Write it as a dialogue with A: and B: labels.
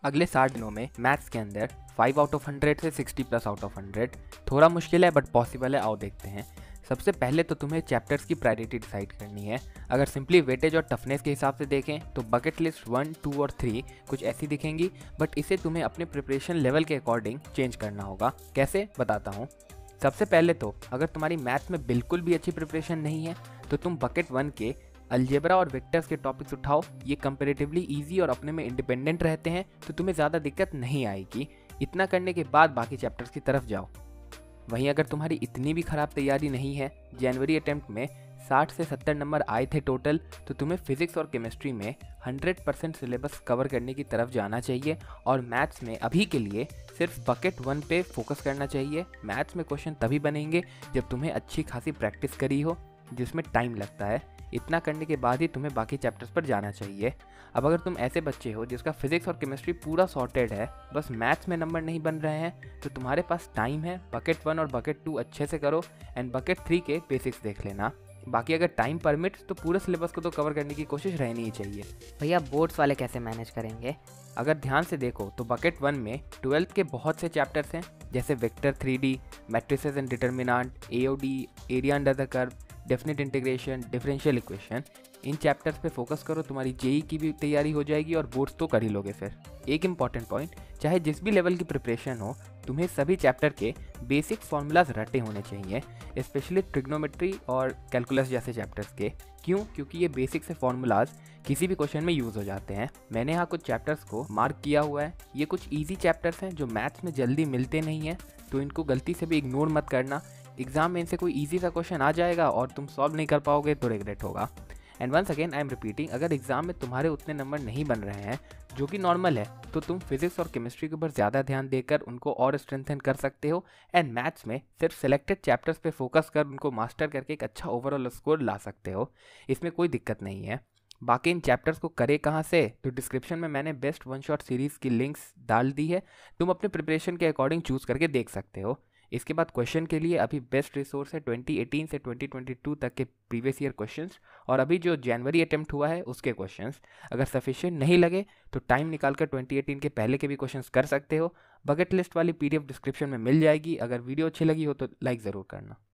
A: अगले 60 दिनों में मैथ्स के अंदर 5 आउट ऑफ 100 से 60 प्लस आउट ऑफ 100 थोड़ा मुश्किल है बट पॉसिबल है। आओ देखते हैं। सबसे पहले तो तुम्हें चैप्टर्स की प्रायोरिटी डिसाइड करनी है। अगर सिंपली वेटेज और टफनेस के हिसाब से देखें तो बकेट लिस्ट 1, 2 और 3 कुछ ऐसी दिखेंगी, बट इसे तुम्हें अपने प्रिपरेशन लेवल के अकॉर्डिंग चेंज करना होगा। कैसे, बताता हूँ। सबसे पहले तो अगर तुम्हारी मैथ्स में बिल्कुल भी अच्छी प्रिपरेशन नहीं है तो तुम बकेट 1 के अलजेब्रा और वेक्टर्स के टॉपिक्स उठाओ। ये कंपैरेटिवली इजी और अपने में इंडिपेंडेंट रहते हैं तो तुम्हें ज़्यादा दिक्कत नहीं आएगी। इतना करने के बाद बाकी चैप्टर्स की तरफ जाओ। वहीं अगर तुम्हारी इतनी भी ख़राब तैयारी नहीं है, जनवरी अटेम्प्ट में 60 से 70 नंबर आए थे टोटल, तो तुम्हें फिजिक्स और केमिस्ट्री में 100% सिलेबस कवर करने की तरफ जाना चाहिए और मैथ्स में अभी के लिए सिर्फ बकेट 1 पे फोकस करना चाहिए। मैथ्स में क्वेश्चन तभी बनेंगे जब तुम्हें अच्छी खासी प्रैक्टिस करी हो, जिसमें टाइम लगता है। इतना करने के बाद ही तुम्हें बाकी चैप्टर्स पर जाना चाहिए। अब अगर तुम ऐसे बच्चे हो जिसका फिजिक्स और केमिस्ट्री पूरा सॉर्टेड है, बस मैथ्स में नंबर नहीं बन रहे हैं, तो तुम्हारे पास टाइम है। बकेट 1 और बकेट 2 अच्छे से करो एंड बकेट 3 के बेसिक्स देख लेना। बाकी अगर टाइम परमिट्स तो पूरे सिलेबस को तो कवर करने की कोशिश रहनी ही चाहिए।
B: भैया बोर्ड्स वाले कैसे मैनेज करेंगे?
A: अगर ध्यान से देखो तो बकेट 1 में 12th के बहुत से चैप्टर्स हैं, जैसे vector 3D, matrices and determinant, AOD, area under the curve, definite integration, differential equation. इन चैप्टर्स पे फोकस करो, तुम्हारी जेई की भी तैयारी हो जाएगी और बोर्ड्स तो कर ही लोगे फिर। एक इंपॉर्टेंट पॉइंट, चाहे जिस भी लेवल की प्रिपरेशन हो, तुम्हें सभी चैप्टर के बेसिक फॉर्मूलाज रटे होने चाहिए, स्पेशली ट्रिग्नोमेट्री और कैलकुलस जैसे चैप्टर्स के। क्यों? क्योंकि ये बेसिक से फॉर्मूलाज किसी भी क्वेश्चन में यूज़ हो जाते हैं। मैंने यहाँ कुछ चैप्टर्स को मार्क किया हुआ है। ये कुछ ईजी चैप्टर्स हैं जो मैथ्स में जल्दी मिलते नहीं हैं, तो इनको गलती से भी इग्नोर मत करना। एग्जाम में इनसे कोई ईजी सा क्वेश्चन आ जाएगा और तुम सॉल्व नहीं कर पाओगे तो रिग्रेट होगा। And once again I am repeating, अगर एग्जाम में तुम्हारे उतने नंबर नहीं बन रहे हैं, जो कि नॉर्मल है, तो तुम फिजिक्स और केमिस्ट्री के ऊपर ज़्यादा ध्यान देकर उनको और स्ट्रेंथन कर सकते हो एंड मैथ्स में सिर्फ सिलेक्टेड चैप्टर्स पे फोकस कर उनको मास्टर करके एक अच्छा ओवरऑल स्कोर ला सकते हो। इसमें कोई दिक्कत नहीं है। बाकी इन चैप्टर्स को करे कहाँ से, तो डिस्क्रिप्शन में मैंने बेस्ट वन शॉट सीरीज़ की लिंक्स डाल दी है, तुम अपने प्रिपरेशन के अकॉर्डिंग चूज़ करके देख सकते हो। इसके बाद क्वेश्चन के लिए अभी बेस्ट रिसोर्स है 2018 से 2022 तक के प्रीवियस ईयर क्वेश्चंस और अभी जो जनवरी अटेम्प्ट हुआ है उसके क्वेश्चंस। अगर सफिशिएंट नहीं लगे तो टाइम निकालकर 2018 के पहले के भी क्वेश्चंस कर सकते हो। बकेट लिस्ट वाली PDF डिस्क्रिप्शन में मिल जाएगी। अगर वीडियो अच्छी लगी हो तो लाइक ज़रूर करना।